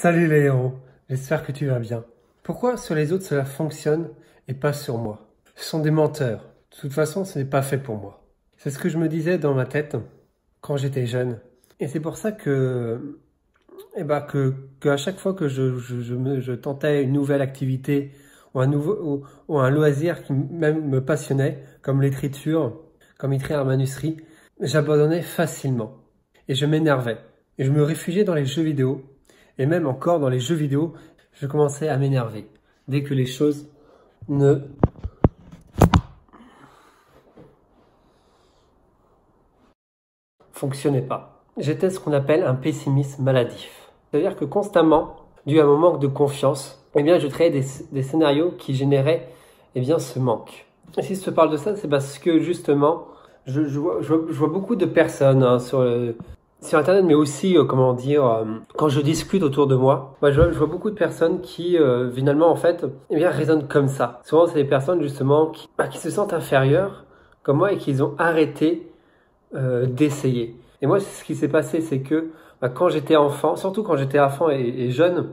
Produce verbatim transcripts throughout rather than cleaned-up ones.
Salut les héros, j'espère que tu vas bien. Pourquoi sur les autres cela fonctionne et pas sur moi? Ce sont des menteurs. De toute façon, ce n'est pas fait pour moi. C'est ce que je me disais dans ma tête quand j'étais jeune. Et c'est pour ça que, eh ben, que, que à chaque fois que je, je, je, me, je tentais une nouvelle activité ou un, nouveau, ou, ou un loisir qui même me passionnait, comme l'écriture, comme écrire un manuscrit, j'abandonnais facilement. Et je m'énervais. Et je me réfugiais dans les jeux vidéo. Et même encore dans les jeux vidéo, je commençais à m'énerver. Dès que les choses ne... fonctionnaient pas. J'étais ce qu'on appelle un pessimiste maladif. C'est-à-dire que constamment, dû à mon manque de confiance, eh bien, je créais des, des scénarios qui généraient eh bien, ce manque. Et si je te parle de ça, c'est parce que justement, je, je, vois, je, vois, je vois beaucoup de personnes hein, sur le... sur Internet, mais aussi, euh, comment dire, euh, quand je discute autour de moi, moi je, vois, je vois beaucoup de personnes qui, euh, finalement, en fait, eh bien, raisonnent comme ça. Souvent, c'est des personnes, justement, qui, bah, qui se sentent inférieures, comme moi, et qui ont arrêté euh, d'essayer. Et moi, ce qui s'est passé, c'est que bah, quand j'étais enfant, surtout quand j'étais enfant et, et jeune,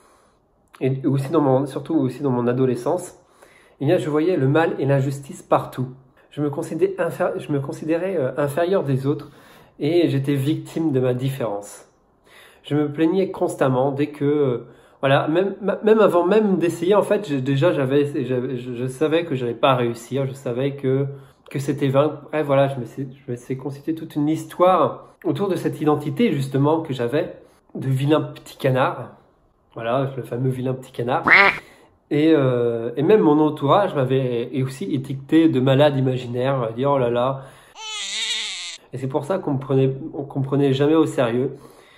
et aussi dans mon, surtout aussi dans mon adolescence, eh bien, je voyais le mal et l'injustice partout. Je me considérais, inféri je me considérais euh, inférieur des autres, et j'étais victime de ma différence. Je me plaignais constamment dès que, euh, voilà, même, même avant même d'essayer, en fait, je, déjà, j'avais, je, je savais que j'allais pas réussir, je savais que, que c'était vain. Bref, voilà, je me suis, je me suis constitué toute une histoire autour de cette identité, justement, que j'avais, de vilain petit canard. Voilà, le fameux vilain petit canard. Et, euh, et même mon entourage m'avait aussi étiqueté de malade imaginaire, on va dire, oh là là. Et c'est pour ça qu'on me prenait, on comprenait jamais au sérieux.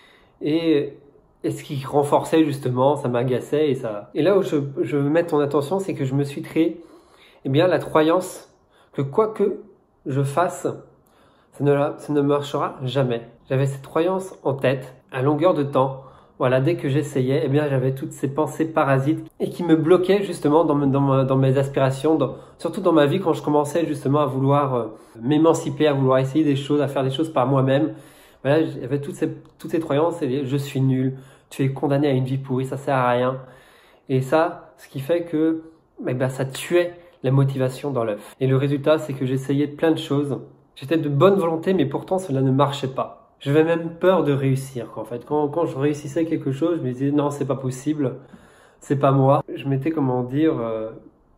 Et, et ce qui renforçait justement, ça m'agaçait et ça. Et là où je, je veux mettre ton attention, c'est que je me suis créé, eh bien, la croyance que quoi que je fasse, ça ne, ça ne marchera jamais. J'avais cette croyance en tête, à longueur de temps. Voilà, dès que j'essayais, eh bien, j'avais toutes ces pensées parasites et qui me bloquaient justement dans, me, dans, ma, dans mes aspirations, dans, surtout dans ma vie quand je commençais justement à vouloir euh, m'émanciper, à vouloir essayer des choses, à faire des choses par moi-même. Voilà, j'avais toutes ces, toutes ces croyances, et je suis nul, tu es condamné à une vie pourrie, ça sert à rien. Et ça, ce qui fait que eh ben, ça tuait la motivation dans l'œuf. Et le résultat, c'est que j'essayais plein de choses. J'étais de bonne volonté, mais pourtant cela ne marchait pas. J'avais même peur de réussir, en fait. Quand, quand je réussissais quelque chose, je me disais non, c'est pas possible, c'est pas moi. Je m'étais, comment dire, euh,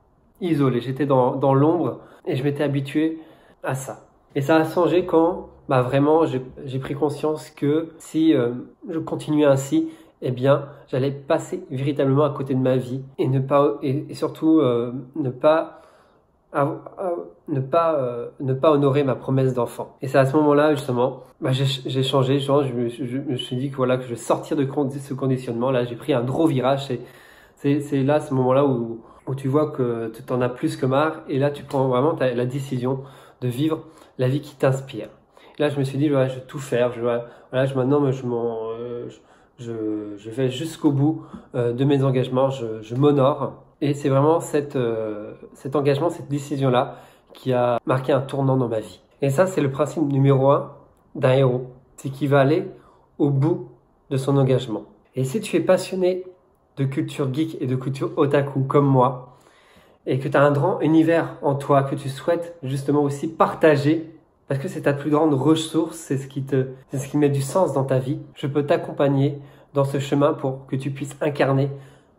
isolé. J'étais dans, dans l'ombre et je m'étais habitué à ça. Et ça a changé quand, bah vraiment, j'ai pris conscience que si euh, je continuais ainsi, eh bien, j'allais passer véritablement à côté de ma vie et ne pas, et, et surtout euh, ne pas À, à, ne pas euh, ne pas honorer ma promesse d'enfant. Et c'est à ce moment-là justement, bah, j'ai changé. Genre, je, me, je, je me suis dit que voilà que je vais sortir de condi ce conditionnement. Là, j'ai pris un gros virage. C'est c'est là ce moment-là où où tu vois que tu t'en as plus que marre. Et là, tu prends vraiment ta, la décision de vivre la vie qui t'inspire. Là, je me suis dit voilà, je vais tout faire. Je voilà, je maintenant je m'en euh, je, je vais jusqu'au bout euh, de mes engagements. Je, je m'honore. Et c'est vraiment cette, euh, cet engagement, cette décision-là qui a marqué un tournant dans ma vie. Et ça, c'est le principe numéro un d'un héros. C'est qu'il va aller au bout de son engagement. Et si tu es passionné de culture geek et de culture otaku comme moi, et que tu as un grand univers en toi que tu souhaites justement aussi partager, parce que c'est ta plus grande ressource, c'est ce qui te, c'est ce qui met du sens dans ta vie, je peux t'accompagner dans ce chemin pour que tu puisses incarner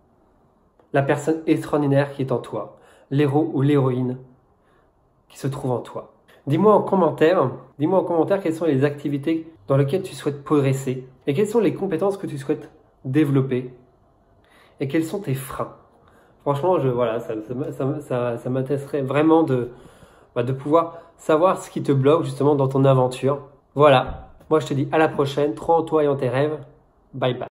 la personne extraordinaire qui est en toi, l'héros ou l'héroïne qui se trouve en toi. Dis-moi en commentaire, dis-moi en commentaire quelles sont les activités dans lesquelles tu souhaites progresser et quelles sont les compétences que tu souhaites développer et quels sont tes freins. Franchement, je, voilà, ça, ça, ça, ça, ça m'intéresserait vraiment de, bah, de pouvoir savoir ce qui te bloque justement dans ton aventure. Voilà, moi je te dis à la prochaine, crois en toi et en tes rêves. Bye bye.